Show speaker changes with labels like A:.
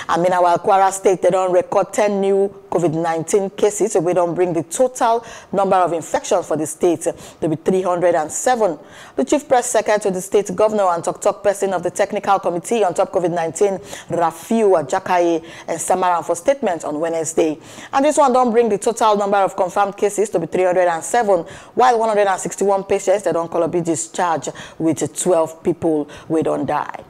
A: I mean, our Kwara State, they don't record 10 new COVID-19 cases, so we don't bring the total number of infections for the state to be 307. The Chief Press Secretary to the State Governor and talk person of the Technical Committee on top COVID-19, Rafiu Ajakaye and Samaran for statements on Wednesday. And this one don't bring the total number of confirmed cases to be 307, while 161 patients that don't call be discharged with 12 people we don't die.